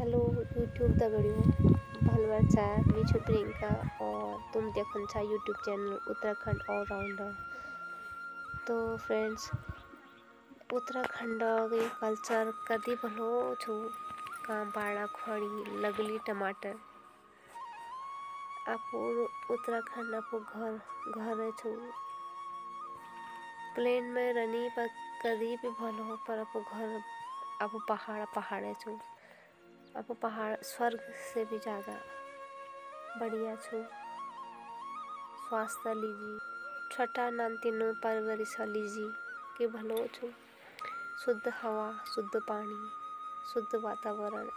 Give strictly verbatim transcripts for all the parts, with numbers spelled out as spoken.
Hello YouTube दगड़ियों भलवा चा मी छु प्रियंका और तुम देखन छा यूट्यूब चैनल उत्तराखंड ऑलराउंडर। तो फ्रेंड्स उत्तराखंड के कल्चर कदी भलो छु काम बाड़ा खड़ी लगली टमाटर आपो उत्तराखंड आपो घर घर छु प्लेन में रनी पर कदी भी भलो पर आपो घर आपो पहाड़ पहाड़े छु आपो पहाड़ स्वर्ग से भी ज़्यादा बढ़िया छु। स्वास्थ्य लीजी छठा नानतीनो परवरिश लीजी के भलो छु शुद्ध हवा शुद्ध पानी शुद्ध वातावरण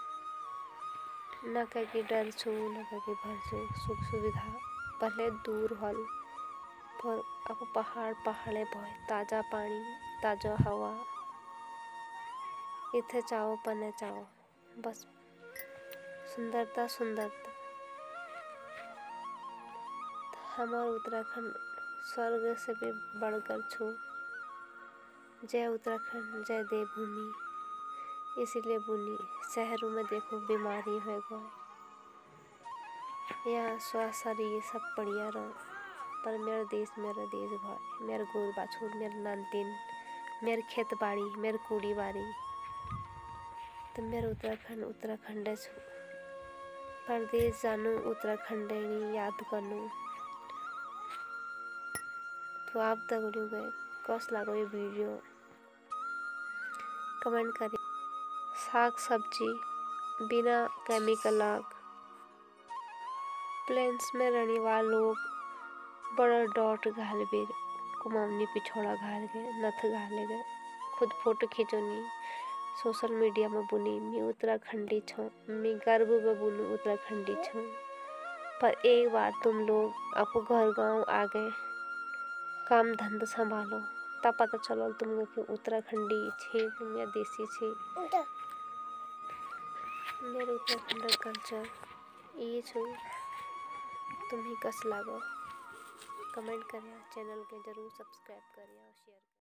न कहीं डर छु न कहीं भर छु सुख सुविधा भले दूर हल पर आपो पहाड़ पहाड़े भय ताज़ा पानी ताज़ा हवा इथे चाहो पने चाहो बस सुंदरता सुंदरता हमार उत्तराखंड स्वर्ग से भी बढ़कर छु। जय उत्तराखंड जय देव भूमि इसीलिए बुनी शहरों में देखो बीमारी है गो यहाँ स्वास्थ्य ये सब बढ़िया रहो पर मेरा देश मेरा देश भाई मेरा गोर बाछुर मेरा नानतीन मेरे खेत बाड़ी मेरे कूड़ी बाड़ी तो मेरा उत्तराखंड उत्तराखंड छु परदेश जानू उत्तराखंड नहीं याद करनू। तो आप दगड़ियों गए कस लागो ये वीडियो कमेंट करें। साग सब्जी बिना केमिकल आग प्लेन्स में रहने वाले लोग बड़ा डॉट घाल बेर कुमाऊनी पिछोड़ा घाल गए नथ घाले गए खुद फोटो खींचोनी सोशल मीडिया में बुनी मी उत्तराखंडी छो मी गर्व में बुनू उत्तराखंडी छो पर एक बार तुम लोग आपको घर गांव आ गए काम धंधा संभालो तब पता चलो तुम कि उत्तराखंडी छे तुम या देसी छे। मेरे उत्तराखंड कल्चर ये छो तुम ही कस लागो कमेंट करिए चैनल के जरूर सब्सक्राइब करिए और शेयर